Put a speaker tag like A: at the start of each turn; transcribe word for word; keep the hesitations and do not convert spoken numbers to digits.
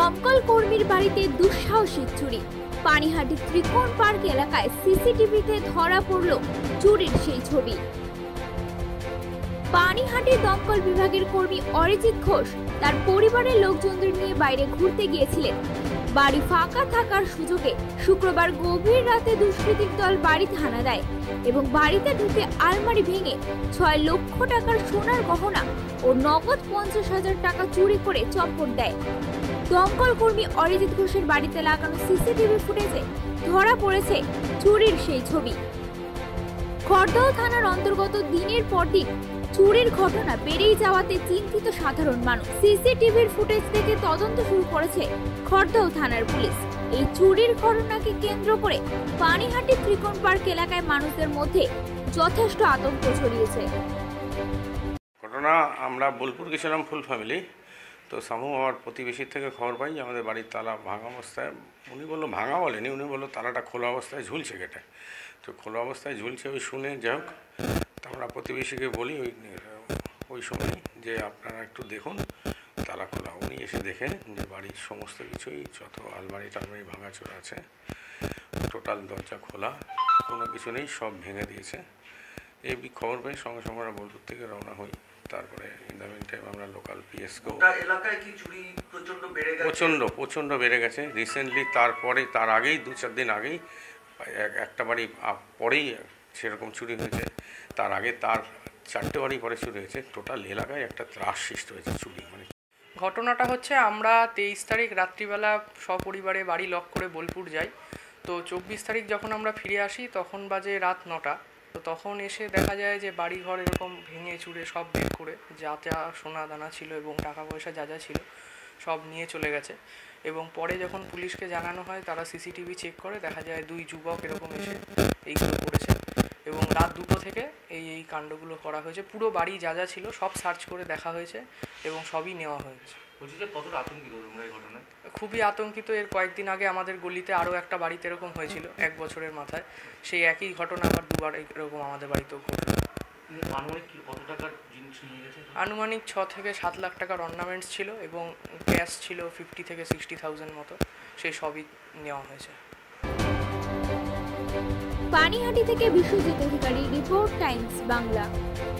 A: দমকল কর্মীর বাড়িতে দুঃসাহসিক চুরি। পানিহাটি ত্রিকোণ পার্ক এলাকায় সিসিটিভিতে ধরা পড়ল চুরির সেই ছবি। পানিহাটি দমকল বিভাগের কর্মী অরিজিৎ ঘোষ তার পরিবারের লোকজনদের নিয়ে বাইরে ঘুরতে গিয়েছিলেন। বাড়ি ফাঁকা থাকার সুযোগে শুক্রবার গভীর রাতে দুষ্কৃতীর দল বাড়িতে হানা দেয় এবং বাড়িতে ঢুকে আলমারি ভেঙে ছয় লক্ষ টাকার সোনার গহনা ও নগদ পঞ্চাশ হাজার টাকা চুরি করে চম্পট দেয়। দমকল কর্মী অরিজিৎ ঘোষের বাড়িতে লাগানো সিসিটিভি ফুটেজে ধরা পড়েছে চুরির সেই ছবি। খড়দহ থানার অন্তর্গত দিনের পর দিন চুরির ঘটনা বেড়েই যাওয়াতে চিন্তিত সাধারণ মানুষ। সিসিটিভির ফুটেজ থেকে তদন্ত শুরু করেছে খড়দহ থানার পুলিশ। এই চুরির ঘটনাকে কেন্দ্র করে পানিহাটি ত্রিকোণ পার্ক এলাকায় মানুষদের মধ্যে যথেষ্ট আতঙ্ক ছড়িয়েছে।
B: ঘটনা আমরা বোলপুর গেছিলাম ফুল ফ্যামিলি, তো সামু আমার প্রতিবেশীর থেকে খবর পাই যে আমাদের বাড়ির তালা ভাঙা অবস্থায়, উনি বললো ভাঙা বলেনি, উনি বললো তালাটা খোলা অবস্থায় ঝুলছে গেটে। তো খোলা অবস্থায় ঝুলছে ওই শুনে যাই হোক আমরা প্রতিবেশীকে বলি ওই ওই সময় যে আপনারা একটু দেখুন তালা খোলা। উনি এসে দেখেন যে বাড়ির সমস্ত কিছুই, যত আলমারি টালমারি ভাঙাচোরা আছে, টোটাল দরজা খোলা, কোনো কিছু নেই, সব ভেঙে দিয়েছে। এই খবর পেয়ে সঙ্গে সঙ্গে আমরা বোলপুর থেকে রওনা হই। তারপরে ইন দ্য মিন টাইম আমরা লোকাল পিএসকেও
C: এলাকায় কি চুরি প্রচণ্ড বেড়ে গেছে?
B: প্রচণ্ড প্রচণ্ড বেড়ে গেছে রিসেন্টলি। তারপরে তার আগেই দু চার দিন আগেই একটা বাড়ি পরেই সেরকম চুরি হয়েছে, তার আগে তার চারটে বাড়ি পরে চুরি হয়েছে। টোটাল এলাকায় একটা ত্রাস সৃষ্টি হয়েছে চুরি। মানে
D: ঘটনাটা হচ্ছে আমরা তেইশ তারিখ রাত্রিবেলা সপরিবারে বাড়ি লক করে বোলপুর যাই। তো চব্বিশ তারিখ যখন আমরা ফিরে আসি তখন বাজে রাত নটা। তো তখন এসে দেখা যায় যে বাড়িঘর এরকম ভেঙে চুরে সব বের করে যা যা সোনা দানা ছিল এবং টাকা পয়সা যা যা ছিল সব নিয়ে চলে গেছে। এবং পরে যখন পুলিশকে জানানো হয় তারা সিসিটিভি চেক করে দেখা যায় দুই যুবক এরকম এসে এইগুলো করেছে এবং রাত দুটো থেকে এই এই কাণ্ডগুলো করা হয়েছে। পুরো বাড়ি যা যা ছিল সব সার্চ করে দেখা হয়েছে এবং সবই নেওয়া হয়েছে।
C: বলছি যে কতটা আতঙ্কিত তোমরা এই ঘটনায়?
D: খুবই আতঙ্কিত। এর কয়েকদিন আগে আমাদের গলিতে আরও একটা বাড়িতে এরকম হয়েছিল এক বছরের মাথায়। সেই একই ঘটনা আবার দুবার এরকম আমাদের বাড়িতেও ঘটল।
C: আনুমানিক কত টাকার জিনিস নিয়ে গেছে?
D: আনুমানিক ছ থেকে সাত লাখ টাকার অর্নামেন্টস ছিল এবং ক্যাশ ছিল ফিফটি থেকে সিক্সটি থাউজেন্ড মতো, সেই সবই নেওয়া হয়েছে।
A: পানিহাটি থেকে বিশ্বজিৎ অধিকারী, রিপোর্ট টাইমস বাংলা।